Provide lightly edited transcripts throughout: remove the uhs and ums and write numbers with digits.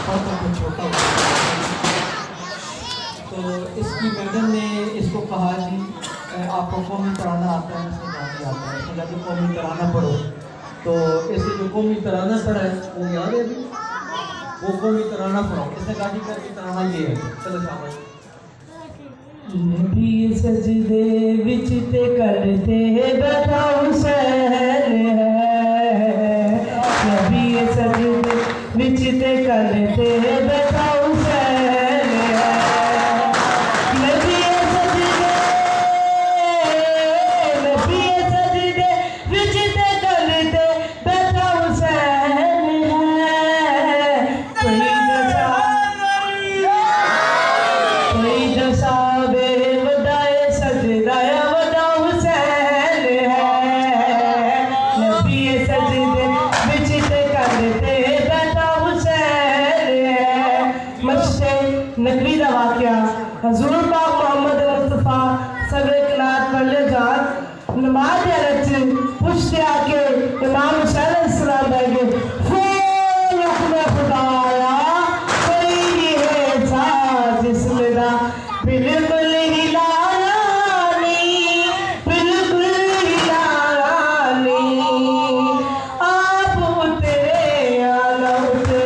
और तो छोटा तो इसकी मैडम ने इसको कहा जी आपको कौमी तराना आता है? इसने कहा नहीं आता है। इसने कहा कि कौमी तराना पढ़ो। तो इसे जो कौमी तराना पढ़ा है वो याद है अभी, वो कौमी तराना पढ़ो। इसने कहा कि कौमी तराना ये है, चलो शाबाश। नबी सजदे विच ते करते बैठा हुसैन है, नबी सजदे विच ते करते बैठा हुसैन है, नबी सजदे विच ते करते बैठा हुसैन है। कोई दसा नकली का वाक़या हजूर पाक मोहम्मद मुस्तफा सगले कनात पढ़ ले जान नमाज रच पुछते आके इमाम हुसैन अलैहिस्सलाम बैठे फूल हुक्म खुदाया कोई नहीं है सा जिस्म दा बिल्कुल हिलाया नहीं, बिल्कुल हिलाया नहीं। आप उतरे आला उतरे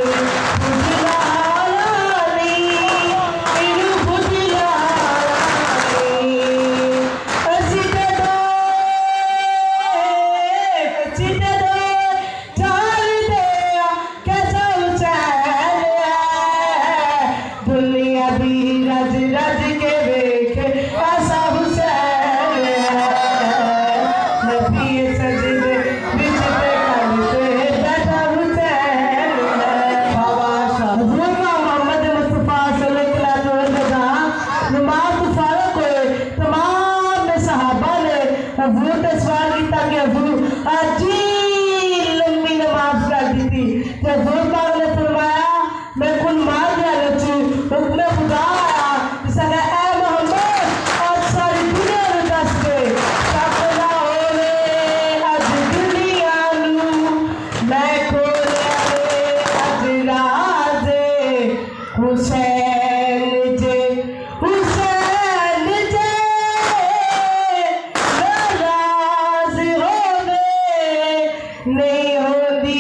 लंबी नमाज कर दी थी। ने फरमाया मैं कुल मार दिया रचू हुक्म खुदा आया ऐ मोहम्मद आज सारी दुनिया में दस दे सपना होवे अज दुनिया नू मैं खोलिया अज राज़े हुसैन जे हुसैन जे नाराज़ होवे नहीं होती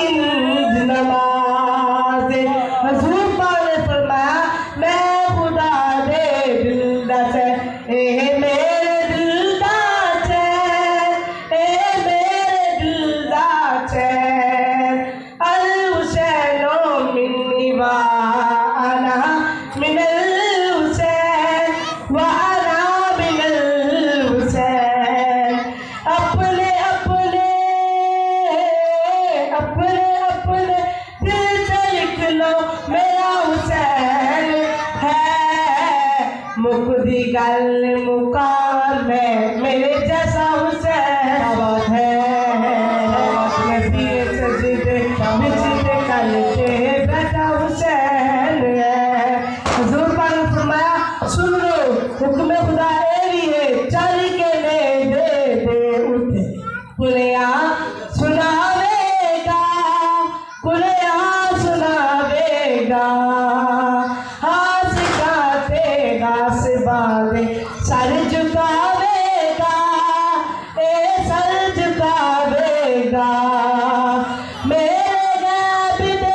नमाज। हजूर पाक ने फरमाया मैं खुदा दे दिल दा चैन ए मेरे दिल दा चैन, ए मेरे दिल दा चैन। अल हुसैनो मिन्नी व अना मिनल हुसैन व अना मिनल हुसैन। अपने अपने अपने अपने दिल से लिख लो मेरा हुसैन है। मुकदी गल मुकाम में मेरे जैसा हुसैन है। नबी सजदे विच ते करते बैठा हुसैन है। हुजूर पाक ने फरमाया सुन लो हुक्म खुदा ए भी है चल के ले दे उठे कुलिया सुनावेगा, कुलिया सुनावेगा। हाथ सिखातेगा से बागे सर झुकावेगा, ए सर झुकावेगा। मेरे गैब दे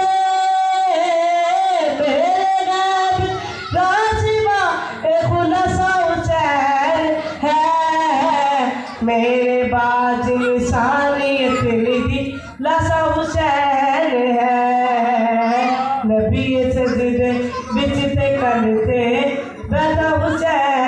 राज़िबा ए खुलासा हुसैन है। मेरे बाज इंसानियत लिखी लासा हुसैन है। नबी सजदे विच ते करते बैठा हुसैन